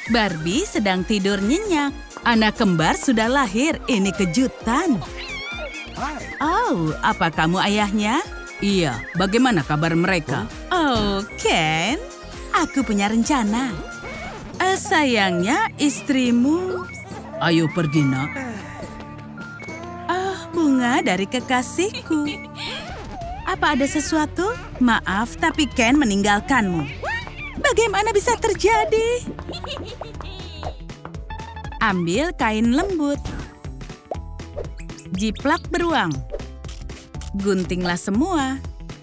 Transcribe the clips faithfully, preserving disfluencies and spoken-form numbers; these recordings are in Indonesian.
Barbie sedang tidur nyenyak. Anak kembar sudah lahir. Ini kejutan. Oh, apa kamu ayahnya? Iya, bagaimana kabar mereka? Oh, Ken, aku punya rencana. Eh, sayangnya istrimu. Ayo pergi, nak. Ah, bunga dari kekasihku. Apa ada sesuatu? Maaf, tapi Ken meninggalkanmu. Bagaimana bisa terjadi? Ambil kain lembut. Jiplak beruang. Guntinglah semua.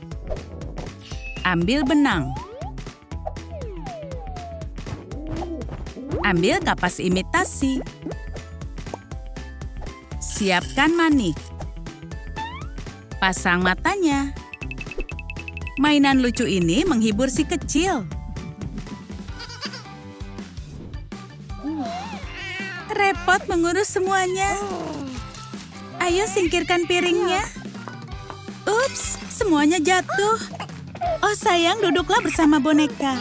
Ambil benang. Ambil kapas imitasi. Siapkan manik. Pasang matanya. Mainan lucu ini menghibur si kecil. Repot mengurus semuanya. Ayo singkirkan piringnya. Ups, semuanya jatuh. Oh sayang, duduklah bersama boneka.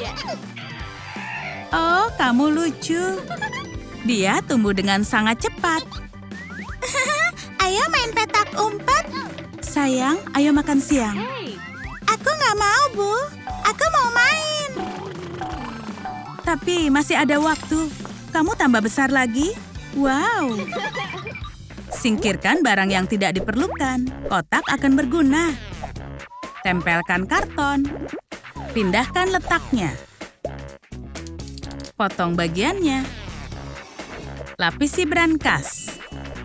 Oh, kamu lucu. Dia tumbuh dengan sangat cepat. Ayo main petak umpet. Sayang, ayo makan siang. Aku nggak mau, Bu. Aku mau main. Tapi masih ada waktu. Kamu tambah besar lagi? Wow. Singkirkan barang yang tidak diperlukan. Kotak akan berguna. Tempelkan karton. Pindahkan letaknya. Potong bagiannya. Lapisi brankas.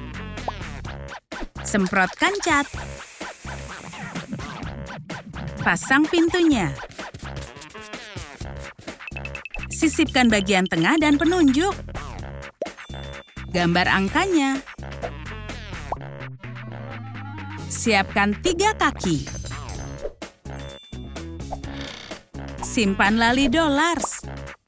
Semprotkan cat. Pasang pintunya. Sisipkan bagian tengah dan penunjuk. Gambar angkanya. Siapkan tiga kaki. Simpan lali dollars.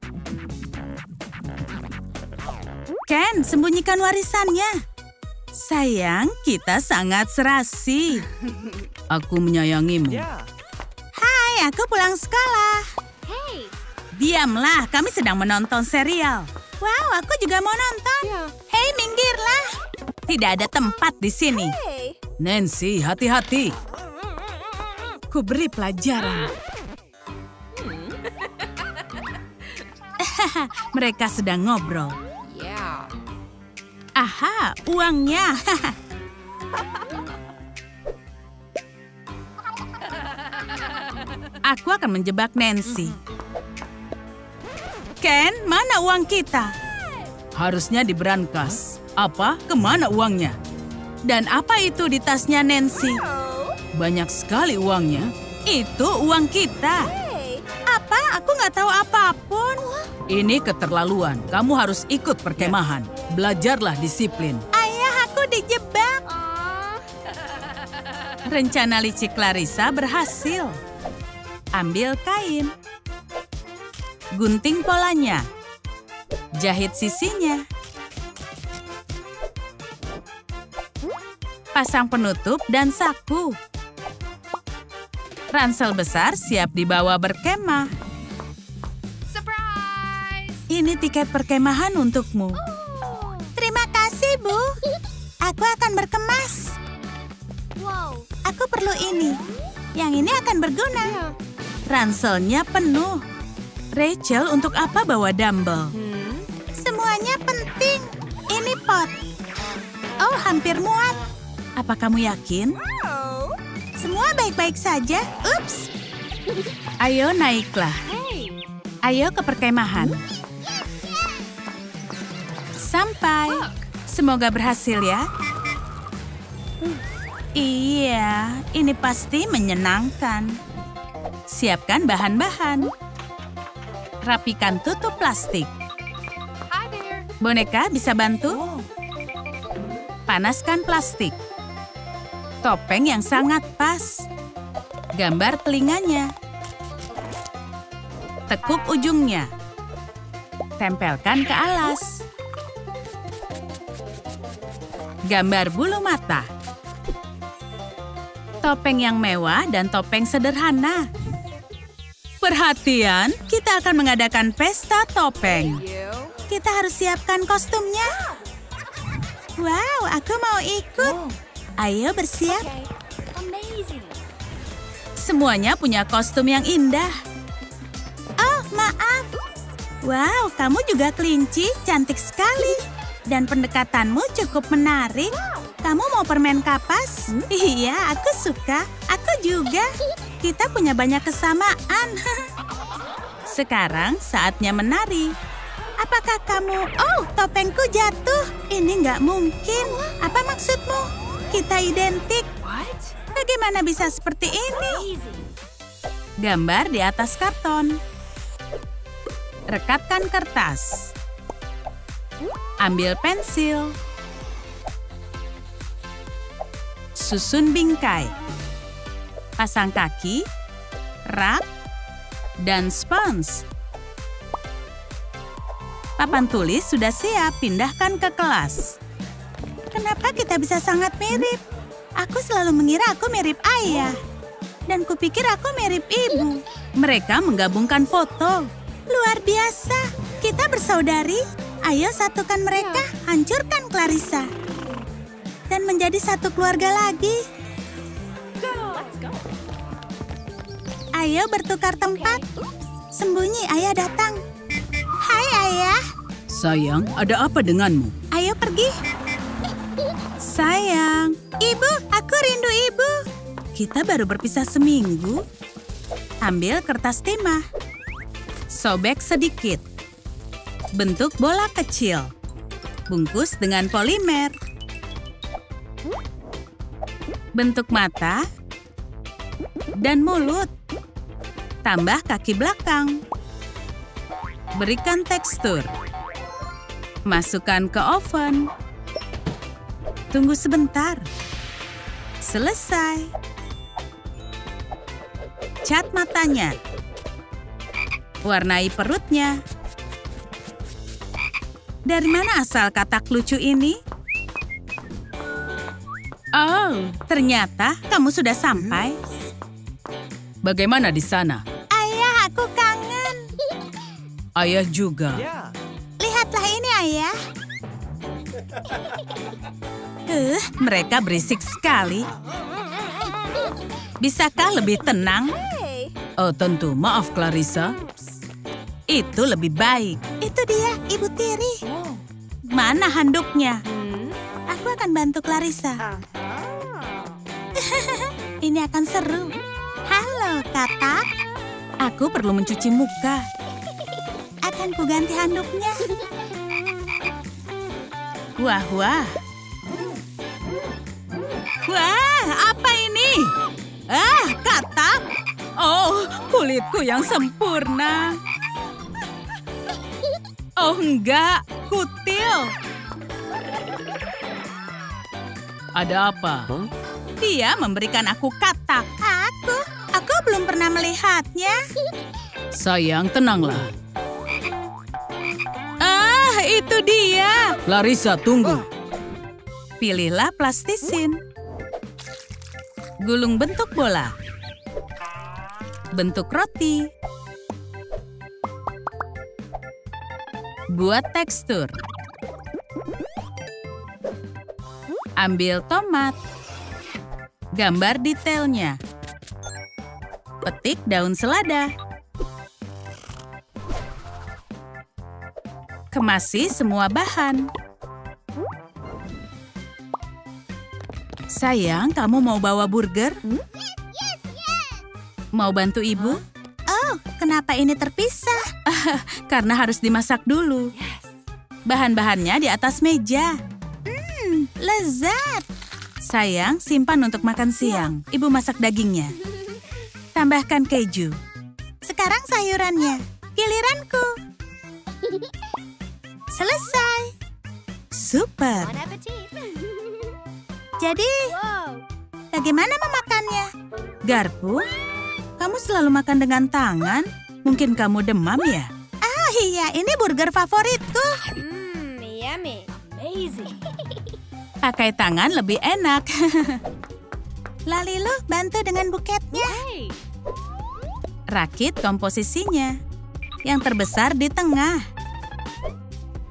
Ken, sembunyikan warisannya. Sayang, kita sangat serasi. Aku menyayangimu. Hai, aku pulang sekolah. Hey. Diamlah, kami sedang menonton serial. Wow, aku juga mau nonton. Hei, minggirlah. Tidak ada tempat di sini. Hey. Nancy, hati-hati. Ku beri pelajaran. Mereka sedang ngobrol. Yeah. Aha, uangnya. Aku akan menjebak Nancy. Ken, mana uang kita? Harusnya di brankas. Apa? Kemana uangnya? Dan apa itu di tasnya Nancy? Banyak sekali uangnya. Itu uang kita. Hey. Apa? Aku nggak tahu apapun. Ini keterlaluan. Kamu harus ikut perkemahan. Belajarlah disiplin. Ayah, aku dijebak. Rencana licik Clarissa berhasil. Ambil kain. Gunting polanya. Jahit sisinya. Pasang penutup dan saku. Ransel besar siap dibawa berkemah. Surprise! Ini tiket perkemahan untukmu. Terima kasih, Bu. Aku akan berkemas. Wow. Aku perlu ini. Yang ini akan berguna. Ranselnya penuh. Rachel, untuk apa bawa dumbbell? Hmm? Semuanya penting. Ini pot. Oh, hampir muat. Apa kamu yakin? Oh. Semua baik-baik saja. Ups. Ayo naiklah. Hey. Ayo ke perkemahan. Sampai. Semoga berhasil ya. Iya, ini pasti menyenangkan. Siapkan bahan-bahan. Rapikan tutup plastik. Hi there. Boneka bisa bantu? Panaskan plastik. Topeng yang sangat pas. Gambar telinganya. Tekuk ujungnya. Tempelkan ke alas. Gambar bulu mata. Topeng yang mewah dan topeng sederhana. Perhatian, kita akan mengadakan pesta topeng. You. Kita harus siapkan kostumnya. Wow, aku mau ikut. Ayo bersiap. Okay. Amazing. Semuanya punya kostum yang indah. Oh, maaf. Wow, kamu juga kelinci, cantik sekali. Dan pendekatanmu cukup menarik. Kamu mau permen kapas? Iya, aku suka. Aku juga. Kita punya banyak kesamaan. Sekarang saatnya menari. Apakah kamu... Oh, topengku jatuh. Ini nggak mungkin. Apa maksudmu? Kita identik. What? Bagaimana bisa seperti ini? Amazing. Gambar di atas karton. Rekatkan kertas. Ambil pensil. Susun bingkai. Pasang kaki, rak, dan spons. Papan tulis sudah siap, pindahkan ke kelas. Kenapa kita bisa sangat mirip? Aku selalu mengira aku mirip ayah. Dan kupikir aku mirip ibu. Mereka menggabungkan foto. Luar biasa, kita bersaudari. Ayo satukan mereka, hancurkan Clarissa. Dan menjadi satu keluarga lagi. Let's go. Ayo bertukar tempat. Sembunyi, ayah datang. Hai ayah. Sayang, ada apa denganmu? Ayo pergi. Sayang. Ibu, aku rindu ibu. Kita baru berpisah seminggu. Ambil kertas timah. Sobek sedikit. Bentuk bola kecil. Bungkus dengan polimer. Bentuk mata dan mulut. Tambah kaki belakang. Berikan tekstur. Masukkan ke oven. Tunggu sebentar. Selesai. Cat matanya. Warnai perutnya. Dari mana asal katak lucu ini? Oh, ternyata kamu sudah sampai. Bagaimana di sana? Ayah, aku kangen. Ayah juga. Lihatlah ini, ayah. Uh, mereka berisik sekali. Bisakah lebih tenang? Hey. Oh, tentu. Maaf, Clarissa. Itu lebih baik. Itu dia, Ibu Tiri. Mana handuknya? Hmm. Aku akan bantu Clarissa. Ini akan seru. Halo, katak. Aku perlu mencuci muka. Akan kuganti handuknya. Wah, wah. Wah, apa ini? Ah, katak. Oh, kulitku yang sempurna. Oh, enggak. Kutil. Ada apa? Huh? Dia memberikan aku katak. Aku? Aku belum pernah melihatnya. Sayang, tenanglah. Ah, itu dia. Clarissa, tunggu. Pilihlah plastisin. Gulung bentuk bola. Bentuk roti. Buat tekstur. Ambil tomat. Gambar detailnya. Petik daun selada. Kemasi semua bahan. Sayang, kamu mau bawa burger? Hmm? Yes, yes. Mau bantu ibu? Oh, kenapa ini terpisah? Karena harus dimasak dulu. Yes. Bahan-bahannya di atas meja. Hmm, lezat. Sayang, simpan untuk makan siang. Ibu masak dagingnya. Tambahkan keju. Sekarang sayurannya. Giliranku. Selesai. Super. Bon appetit. Jadi, Wow. bagaimana memakannya? Garpu? Kamu selalu makan dengan tangan? Mungkin kamu demam ya? Ah iya, ini burger favoritku. Mmm, yummy. Amazing. Pakai tangan lebih enak. Lalilu, bantu dengan buketnya. Hey. Rakit komposisinya. Yang terbesar di tengah.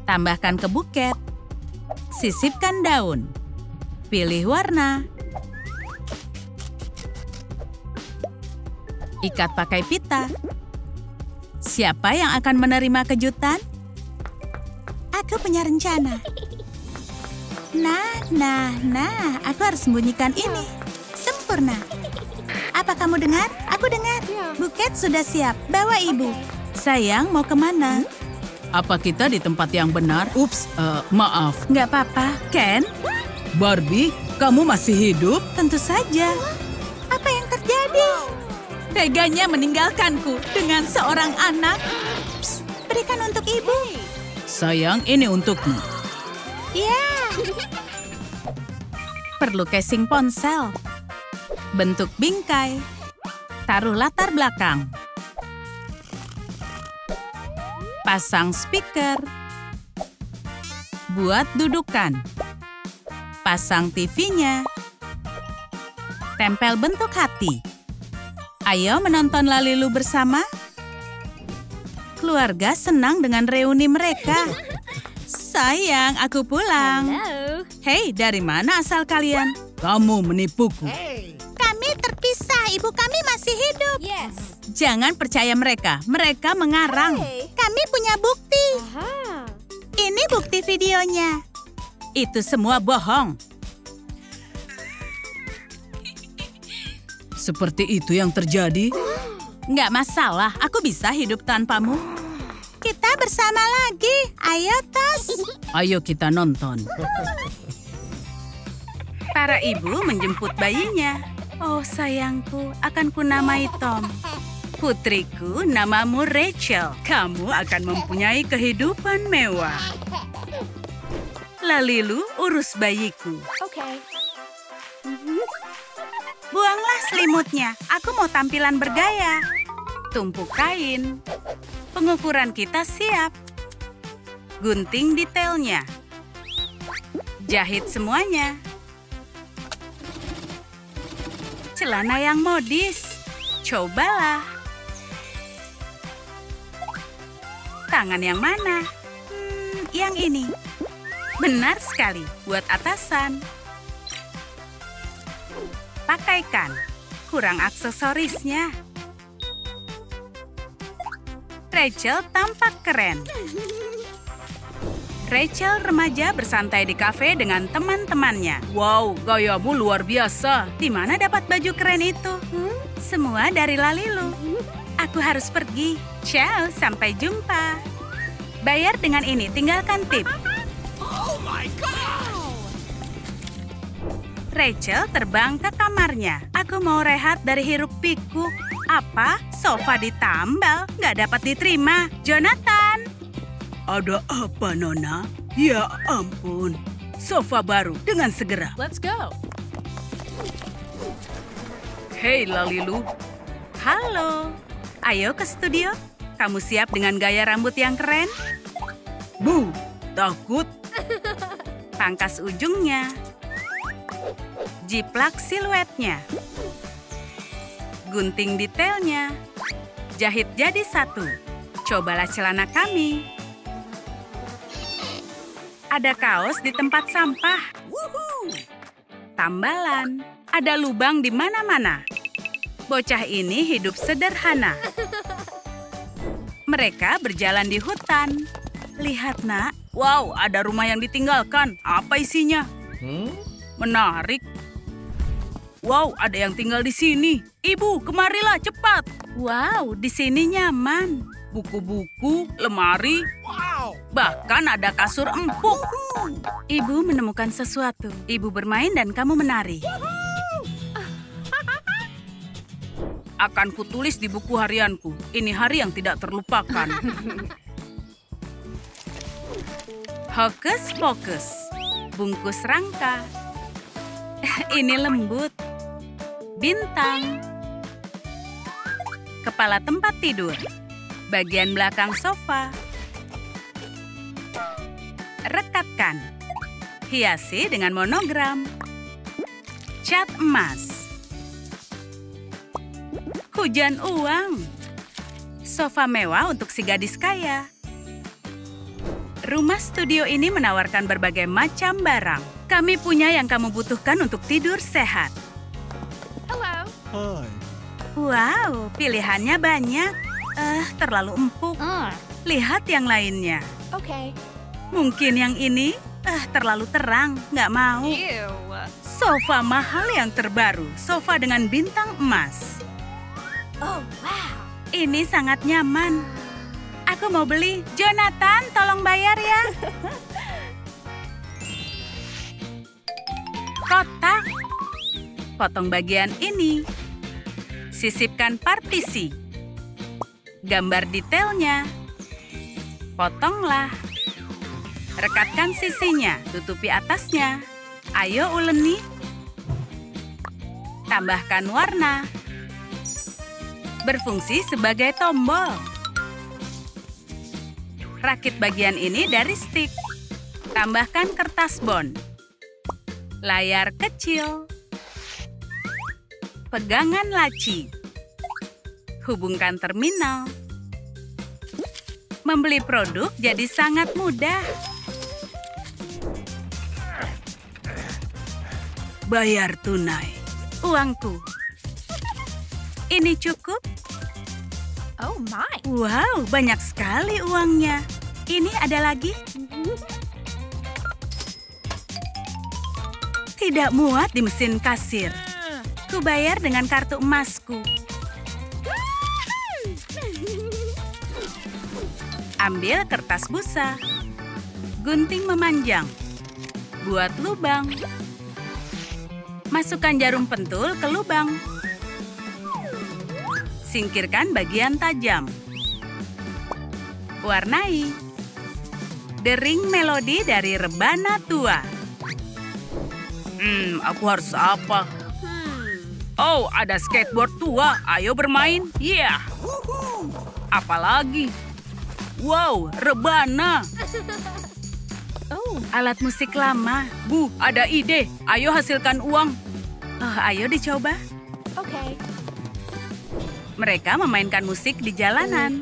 Tambahkan ke buket. Sisipkan daun. Pilih warna. Ikat pakai pita. Siapa yang akan menerima kejutan? Aku punya rencana. Nah, nah, nah, aku harus sembunyikan ini. Sempurna. Apa kamu dengar? Aku dengar. Buket sudah siap. Bawa ibu. Sayang, mau kemana? Apa kita di tempat yang benar? Ups, uh, maaf. Nggak apa-apa. Ken? Barbie, kamu masih hidup? Tentu saja. Apa yang terjadi? Teganya meninggalkanku dengan seorang anak. Psst, berikan untuk ibu. Sayang, ini untukmu. Ya. Perlu casing ponsel. Bentuk bingkai. Taruh latar belakang. Pasang speaker. Buat dudukan. Pasang T V-nya. Tempel bentuk hati. Ayo menonton Lalilu bersama. Keluarga senang dengan reuni mereka. Sayang, aku pulang. Hello. Hei, dari mana asal kalian? Kamu menipuku. Kami terpisah, ibu kami masih hidup. Yes. Jangan percaya mereka, mereka mengarang. Hey. Kami punya bukti. Aha. Ini bukti videonya. Itu semua bohong. Seperti itu yang terjadi? Nggak masalah, aku bisa hidup tanpamu. Kita bersama lagi. Ayo, Tos. Ayo kita nonton. Para ibu menjemput bayinya. Oh, sayangku, akan kunamai Tom. Putriku, namamu Rachel. Kamu akan mempunyai kehidupan mewah. Lalilu, urus bayiku. Okay. Buanglah selimutnya. Aku mau tampilan bergaya. Tumpuk kain. Pengukuran kita siap. Gunting detailnya. Jahit semuanya. Celana yang modis. Cobalah. Tangan yang mana? Hmm, yang ini. Benar sekali, buat atasan. Pakaikan. Kurang aksesorisnya. Rachel tampak keren. Rachel remaja bersantai di kafe dengan teman-temannya. Wow, gayamu luar biasa. Di mana dapat baju keren itu? Hmm? Semua dari Lalilu. Aku harus pergi. Ciao, sampai jumpa. Bayar dengan ini, tinggalkan tip. Oh my God! Rachel terbang ke kamarnya. Aku mau rehat dari hiruk pikuk. Apa? Sofa ditambal? Nggak dapat diterima. Jonathan! Ada apa, Nona? Ya ampun. Sofa baru dengan segera. Let's go. Hei, Lalilu. Halo. Ayo ke studio. Kamu siap dengan gaya rambut yang keren? Bu, takut. Pangkas ujungnya. Jiplak siluetnya. Gunting detailnya. Jahit jadi satu. Cobalah celana kami. Ada kaos di tempat sampah. Tambalan. Ada lubang di mana-mana. Bocah ini hidup sederhana. Mereka berjalan di hutan. Lihat, Nak. Wow, ada rumah yang ditinggalkan. Apa isinya? Hmm? Menarik. Wow, ada yang tinggal di sini. Ibu, kemarilah cepat. Wow, di sini nyaman. Buku-buku, lemari, Wow! bahkan ada kasur empuk. Ibu menemukan sesuatu. Ibu bermain dan kamu menari. Akan kutulis di buku harianku. Ini hari yang tidak terlupakan. Hokus pokus. Bungkus rangka. Ini lembut. Bintang. Kepala tempat tidur. Bagian belakang sofa. Rekatkan. Hiasi dengan monogram. Cat emas. Hujan uang. Sofa mewah untuk si gadis kaya. Rumah studio ini menawarkan berbagai macam barang. Kami punya yang kamu butuhkan untuk tidur sehat. Hello. Hi. Wow, pilihannya banyak. Eh, terlalu empuk. Uh. Lihat yang lainnya. Okay. Mungkin yang ini, eh, terlalu terang. Nggak mau. Ew. Sofa mahal yang terbaru. Sofa dengan bintang emas. Oh, wow. Ini sangat nyaman. Aku mau beli. Jonathan, tolong bayar ya. Kotak. Potong bagian ini. Sisipkan partisi. Gambar detailnya. Potonglah. Rekatkan sisinya. Tutupi atasnya. Ayo uleni. Tambahkan warna. Berfungsi sebagai tombol. Rakit bagian ini dari stik. Tambahkan kertas bond. Layar kecil. Pegangan laci. Hubungkan terminal. Membeli produk jadi sangat mudah. Bayar tunai. Uangku. Ini cukup? Oh, my. Wow, banyak sekali uangnya. Ini ada lagi? Tidak muat di mesin kasir. Kubayar dengan kartu emasku. Ambil kertas busa. Gunting memanjang. Buat lubang. Masukkan jarum pentul ke lubang. Singkirkan bagian tajam. Warnai. Dering melodi dari rebana tua. Hmm, aku harus apa? Oh, ada skateboard tua. Ayo bermain. Iya. Yeah. Apalagi? Wow, rebana. Oh, alat musik lama. Bu, ada ide. Ayo hasilkan uang. Oh, ayo dicoba. Oke. Okay. Mereka memainkan musik di jalanan.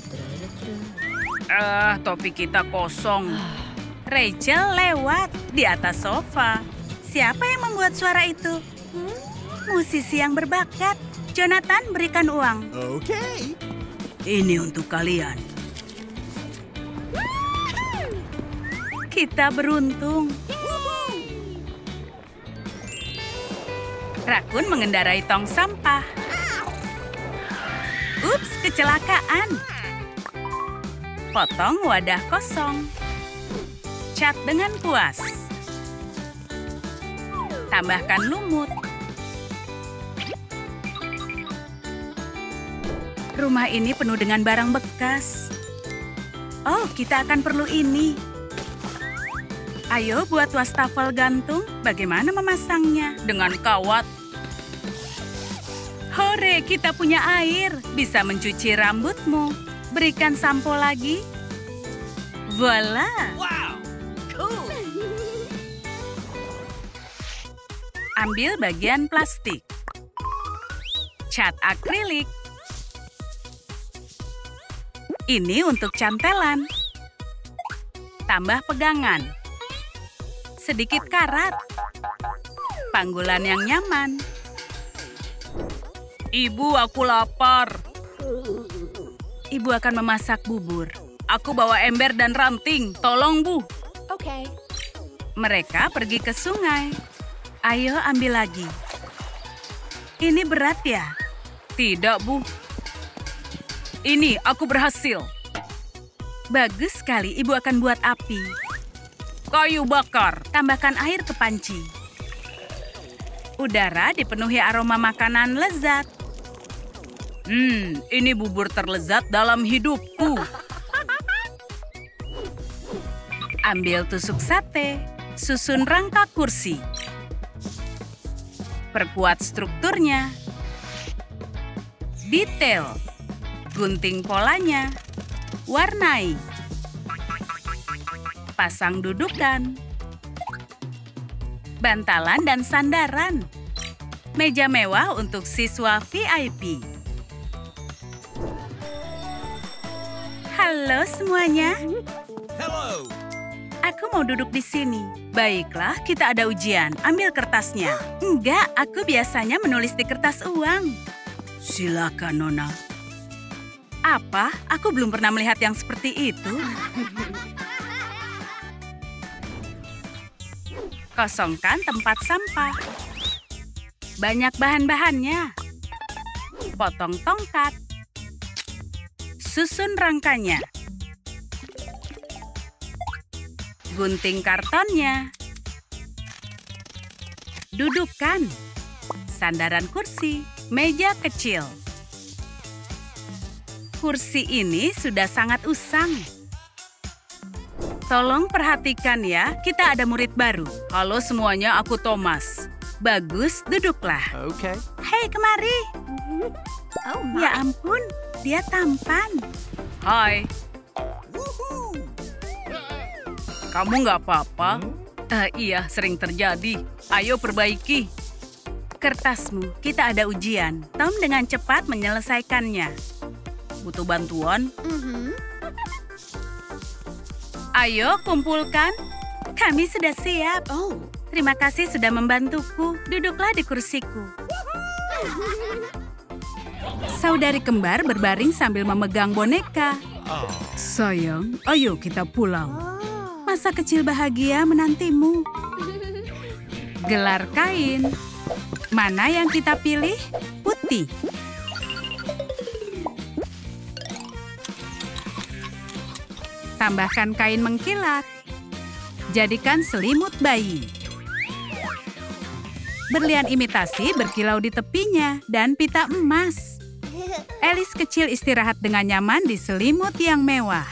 Eh, topi kita kosong. Rachel lewat di atas sofa. Siapa yang membuat suara itu? Hmm? Musisi yang berbakat. Jonathan, berikan uang. Oke. Okay. Ini untuk kalian. Kita beruntung. Rakun mengendarai tong sampah. Ups, kecelakaan. Potong wadah kosong. Cat dengan puas. Tambahkan lumut. Rumah ini penuh dengan barang bekas. Oh, kita akan perlu ini. Ayo buat wastafel gantung. Bagaimana memasangnya? Dengan kawat. Hore, kita punya air. Bisa mencuci rambutmu. Berikan sampo lagi. Voila. Wow, cool. Ambil bagian plastik. Cat akrilik. Ini untuk cantelan. Tambah pegangan. Sedikit karat. Panggulan yang nyaman. Ibu, aku lapar. Ibu akan memasak bubur. Aku bawa ember dan ranting. Tolong, Bu. Oke. Okay. Mereka pergi ke sungai. Ayo ambil lagi. Ini berat ya? Tidak, Bu. Ini aku berhasil. Bagus sekali, Ibu akan buat api. Kayu bakar. Tambahkan air ke panci. Udara dipenuhi aroma makanan lezat. Hmm, ini bubur terlezat dalam hidupku. Ambil tusuk sate. Susun rangka kursi. Perkuat strukturnya. Detail. Gunting polanya. Warnai. Pasang dudukan. Bantalan dan sandaran. Meja mewah untuk siswa V I P. Halo semuanya. Hello. Aku mau duduk di sini. Baiklah, kita ada ujian. Ambil kertasnya. Enggak, aku biasanya menulis di kertas uang. Silakan, Nona. Apa? Aku belum pernah melihat yang seperti itu. Kosongkan tempat sampah. Banyak bahan-bahannya. Potong tongkat. Susun rangkanya. Gunting kartonnya. Dudukkan. Sandaran kursi. Meja kecil. Kursi ini sudah sangat usang. Tolong perhatikan ya, kita ada murid baru. Halo semuanya, aku Thomas. Bagus, duduklah. Okay. Hei, kemari. Oh my. Ya ampun, dia tampan. Hai. Kamu nggak apa-apa? Eh, iya, sering terjadi. Ayo perbaiki. Kertasmu, kita ada ujian. Tom dengan cepat menyelesaikannya. Butuh bantuan? Mm-hmm. Ayo, kumpulkan. Kami sudah siap. Oh. Terima kasih sudah membantuku. Duduklah di kursiku. Saudari kembar berbaring sambil memegang boneka. Sayang, ayo kita pulang. Masa kecil bahagia menantimu. Gelar kain. Mana yang kita pilih? Putih. Tambahkan kain mengkilat. Jadikan selimut bayi. Berlian imitasi berkilau di tepinya dan pita emas. Alice kecil istirahat dengan nyaman di selimut yang mewah.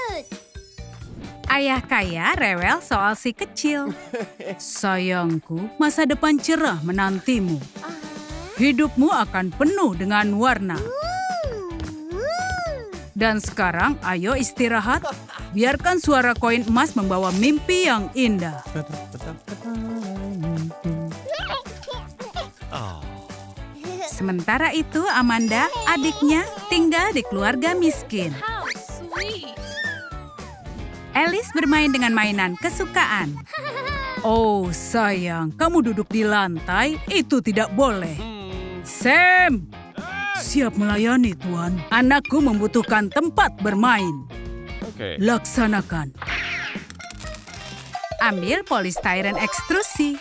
Ayah kaya rewel soal si kecil. Sayangku, masa depan cerah menantimu. Hidupmu akan penuh dengan warna. Dan sekarang, ayo istirahat. Biarkan suara koin emas membawa mimpi yang indah. Sementara itu, Amanda, adiknya, tinggal di keluarga miskin. How sweet. Alice bermain dengan mainan kesukaan. Oh, sayang, kamu duduk di lantai, itu tidak boleh. Sam! Siap melayani, Tuan. Anakku membutuhkan tempat bermain. Okay. Laksanakan. Ambil polistiren ekstrusi.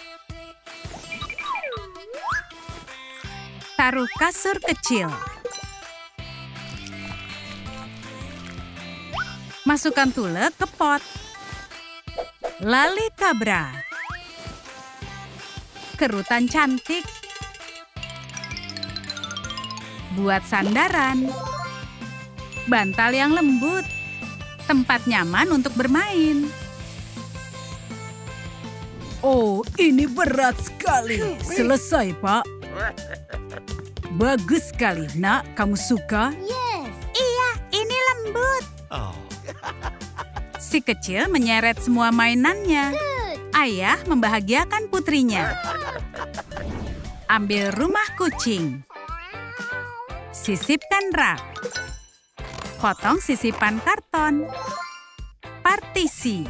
Taruh kasur kecil. Masukkan tule ke pot. Lali kabra. Kerutan cantik. Buat sandaran. Bantal yang lembut. Tempat nyaman untuk bermain. Oh, ini berat sekali. Selesai, Pak. Bagus sekali, Nak. Kamu suka? Yes. Iya, ini lembut. Oh. Si kecil menyeret semua mainannya. Ayah membahagiakan putrinya. Ambil rumah kucing. Sisipkan rak. Potong sisipan karton. Partisi.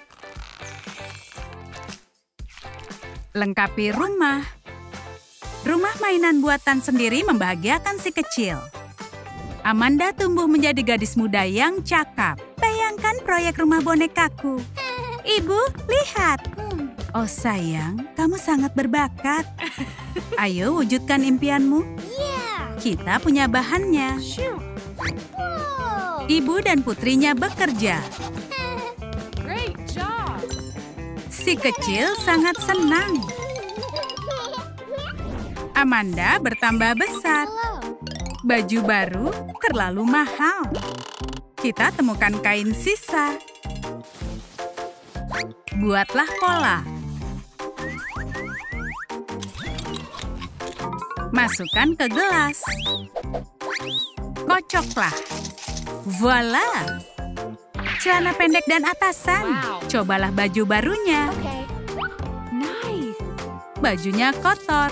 Lengkapi rumah. Rumah mainan buatan sendiri membahagiakan si kecil. Amanda tumbuh menjadi gadis muda yang cakap. Bayangkan proyek rumah bonekaku. Ibu, lihat. Oh sayang, kamu sangat berbakat. Ayo wujudkan impianmu. Yeah. Kita punya bahannya. Shoot. Whoa. Ibu dan putrinya bekerja. Great job. Si kecil sangat senang. Amanda bertambah besar. Hello. Baju baru terlalu mahal. Kita temukan kain sisa. Buatlah pola. Masukkan ke gelas. Kocoklah. Voila! Celana pendek dan atasan. Wow. Cobalah baju barunya. Okay. Nice. Bajunya kotor.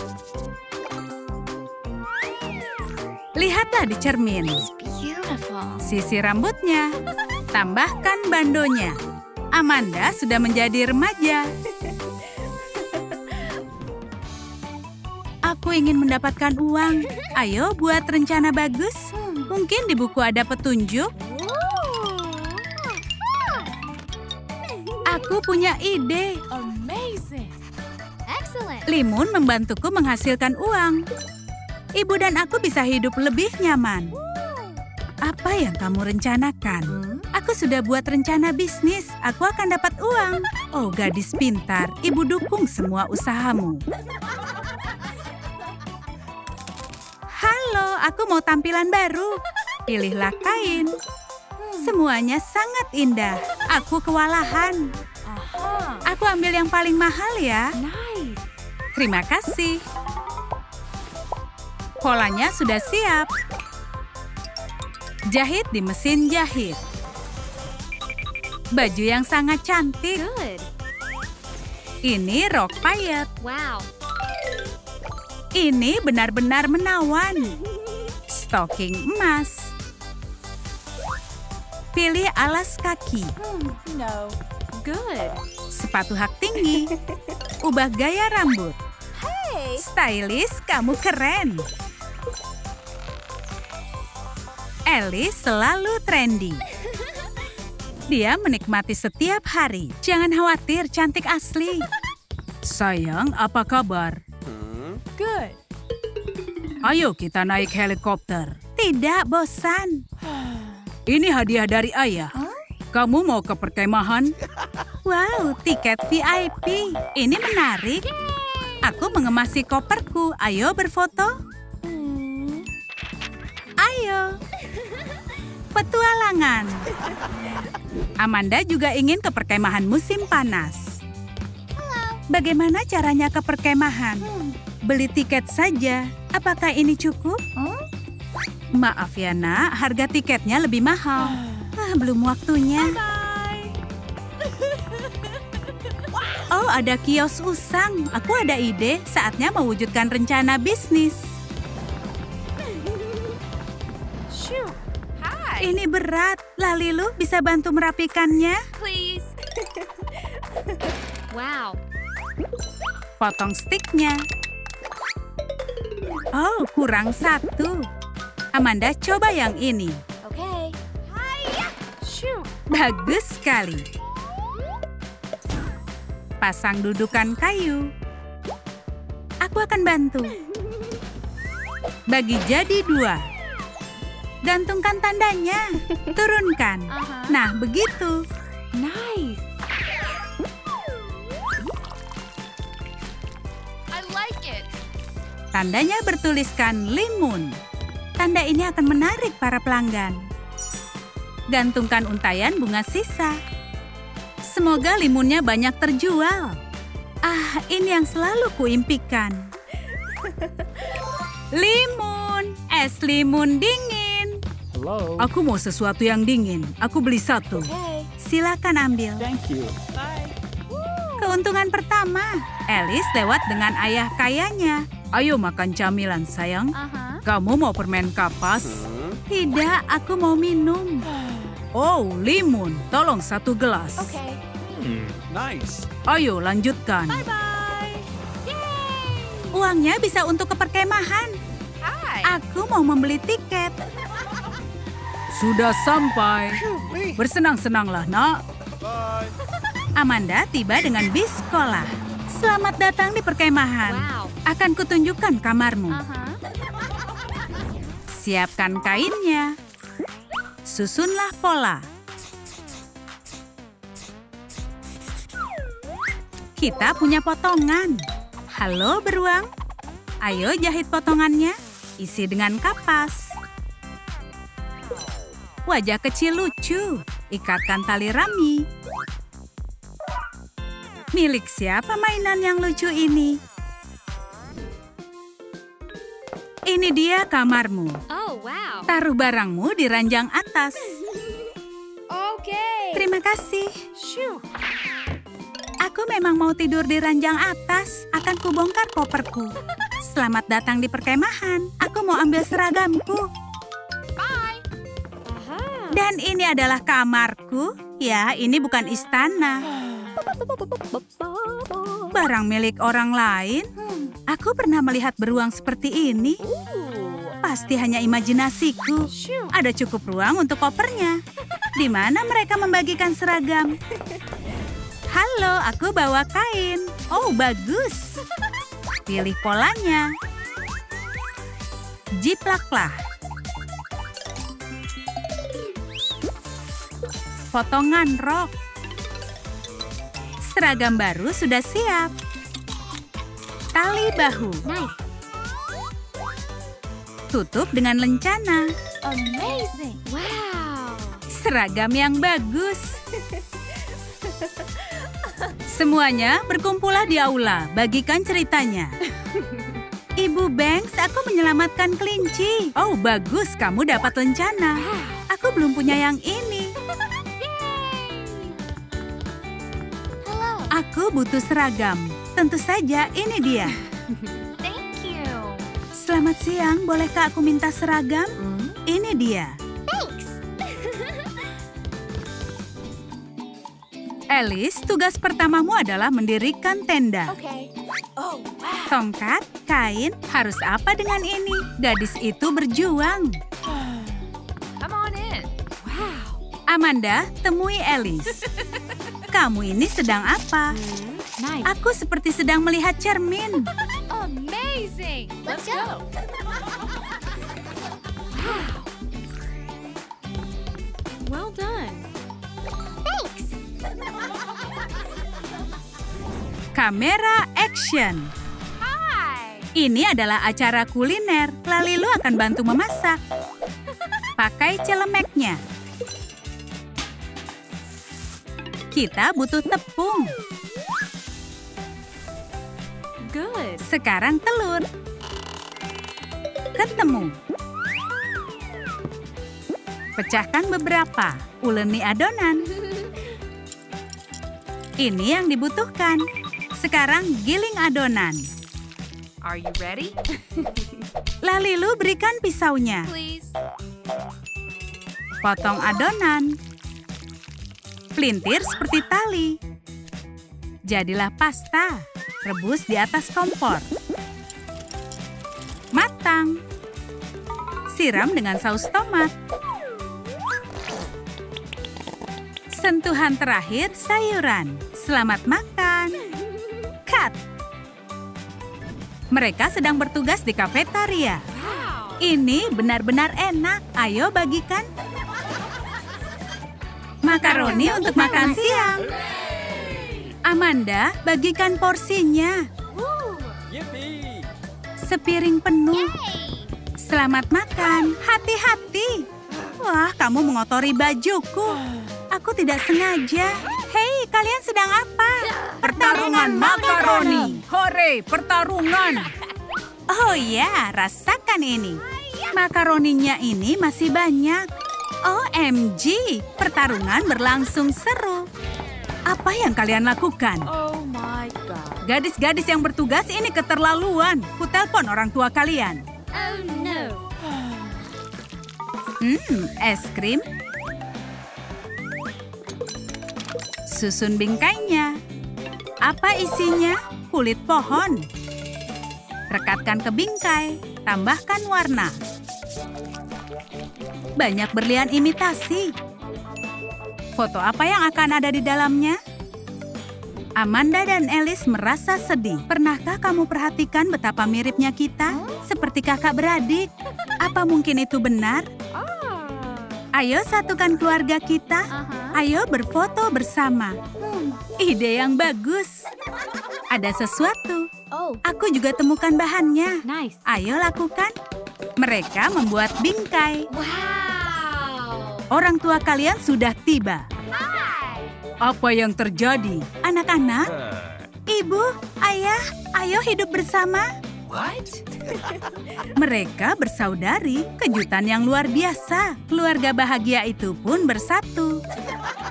Lihatlah di cermin. Beautiful. Sisir rambutnya. Tambahkan bandonya. Amanda sudah menjadi remaja. Aku ingin mendapatkan uang. Ayo buat rencana bagus. Mungkin di buku ada petunjuk. Aku punya ide. Amazing. Excellent. Limun membantuku menghasilkan uang. Ibu dan aku bisa hidup lebih nyaman. Apa yang kamu rencanakan? Aku sudah buat rencana bisnis. Aku akan dapat uang. Oh, gadis pintar. Ibu dukung semua usahamu. Halo, aku mau tampilan baru. Pilihlah kain. Semuanya sangat indah. Aku kewalahan. Aha. Aku ambil yang paling mahal ya. Nice. Terima kasih. Polanya sudah siap. Jahit di mesin jahit. Baju yang sangat cantik. Good. Ini rok payet. Wow. Ini benar-benar menawan. Stocking emas. Pilih alas kaki. No. Good. Sepatu hak tinggi. Ubah gaya rambut. Hey. Stylish, kamu keren. Alice selalu trendy. Dia menikmati setiap hari. Jangan khawatir, cantik asli. Sayang, apa kabar? Good. Ayo kita naik helikopter. Tidak, bosan. Ini hadiah dari ayah. Kamu mau ke perkemahan? Wow, tiket V I P. Ini menarik. Aku mengemasi koperku. Ayo berfoto. Ayo. Petualangan. Amanda juga ingin ke perkemahan musim panas. Bagaimana caranya ke perkemahan? Beli tiket saja. Apakah ini cukup? Maaf ya nak, harga tiketnya lebih mahal. Ah, belum waktunya. Oh, ada kios usang. Aku ada ide. Saatnya mewujudkan rencana bisnis. Shoot. Hi. Ini berat. Lalilu bisa bantu merapikannya? Please. Wow. Potong stiknya. Oh, kurang satu. Amanda, coba yang ini. Okay. Hi. Shoot. Bagus sekali. Pasang dudukan kayu. Aku akan bantu. Bagi jadi dua. Gantungkan tandanya. Turunkan. Aha. Nah, begitu. Nice. I like it. Tandanya bertuliskan limun. Tanda ini akan menarik para pelanggan. Gantungkan untayan bunga sisa. Semoga limunnya banyak terjual. Ah, ini yang selalu kuimpikan. Limun, es limun dingin. Hello. Aku mau sesuatu yang dingin. Aku beli satu. Okay. Silakan ambil. Thank you. Bye. Keuntungan pertama, Alice lewat dengan ayah kayanya. Ayo makan camilan, sayang. Uh-huh. Kamu mau permen kapas? Tidak, aku mau minum. Oh, limun. Tolong satu gelas. Okay. Nice. Ayo lanjutkan. Bye-bye. Yay. Uangnya bisa untuk ke perkemahan. Hi. Aku mau membeli tiket. Sudah sampai. Bersenang-senanglah, nak. Bye. Amanda tiba dengan bis sekolah. Selamat datang di perkemahan. Wow. Akan kutunjukkan kamarmu. Uh-huh. Siapkan kainnya. Susunlah pola. Kita punya potongan. Halo beruang. Ayo jahit potongannya. Isi dengan kapas. Wajah kecil lucu. Ikatkan tali rami. Milik siapa mainan yang lucu ini? Ini dia kamarmu. Oh, wow. Taruh barangmu di ranjang atas. Okay. Terima kasih. Shoo. Aku memang mau tidur di ranjang atas. Akan kubongkar koperku. Selamat datang di perkemahan. Aku mau ambil seragamku. Bye. Aha. Dan ini adalah kamarku. Ya, ini bukan istana. Barang milik orang lain? Aku pernah melihat beruang seperti ini. Pasti hanya imajinasiku. Ada cukup ruang untuk kopernya. Di mana mereka membagikan seragam? Halo, aku bawa kain. Oh, bagus. Pilih polanya. Jiplaklah. Potongan rok. Seragam baru sudah siap. Tali bahu. Nice. Tutup dengan lencana. Amazing. Wow. Seragam yang bagus. Semuanya berkumpullah di aula. Bagikan ceritanya. Ibu Banks, aku menyelamatkan kelinci. Oh, bagus. Kamu dapat lencana. Aku belum punya yang ini. Hello. Aku butuh seragam. Tentu saja, ini dia. Thank you. Selamat siang, bolehkah aku minta seragam? Ini dia. Thanks. Alice, tugas pertamamu adalah mendirikan tenda. Okay. Oh, wow. Tongkat, kain, harus apa dengan ini? Gadis itu berjuang. Come on in. Wow. Amanda, temui Alice. Kamu ini sedang apa? Nice. Aku seperti sedang melihat cermin. Amazing. Let's go. Wow. Well done. Thanks. Kamera action. Hi. Ini adalah acara kuliner. Lalilu akan bantu memasak. Pakai celemeknya. Kita butuh tepung. Good. Sekarang telur. Ketemu. Pecahkan beberapa. Uleni adonan. Ini yang dibutuhkan. Sekarang giling adonan. Are you ready? Lalilu berikan pisaunya. Please. Potong adonan. Pelintir seperti tali. Jadilah pasta. Rebus di atas kompor. Matang. Siram dengan saus tomat. Sentuhan terakhir sayuran. Selamat makan. Cut. Mereka sedang bertugas di kafetaria. Wow. Ini benar-benar enak. Ayo bagikan. Makaroni untuk makan siang. Amanda, bagikan porsinya. Woo. Yippee! Sepiring penuh. Yay. Selamat makan. Hati-hati. Wah, kamu mengotori bajuku. Aku tidak sengaja. Hei, kalian sedang apa? Pertarungan makaroni. Hore, pertarungan. Oh ya, rasakan ini. Makaroninya ini masih banyak. O M G, pertarungan berlangsung seru. Apa yang kalian lakukan? Oh my god. Gadis-gadis yang bertugas ini keterlaluan. Kutelpon orang tua kalian. Oh no. Hmm, es krim. Susun bingkainya. Apa isinya? Kulit pohon. Rekatkan ke bingkai. Tambahkan warna. Banyak berlian imitasi. Foto apa yang akan ada di dalamnya? Amanda dan Alice merasa sedih. Pernahkah kamu perhatikan betapa miripnya kita? Seperti kakak beradik. Apa mungkin itu benar? Oh. Ayo satukan keluarga kita. Uh-huh. Ayo berfoto bersama. Hmm, ide yang bagus. Ada sesuatu. Oh. Aku juga temukan bahannya. Nice. Ayo lakukan. Mereka membuat bingkai. Wow. Orang tua kalian sudah tiba. Hi. Apa yang terjadi? Anak-anak, ibu, ayah, ayo hidup bersama. What? Mereka bersaudari, kejutan yang luar biasa. Keluarga bahagia itu pun bersatu.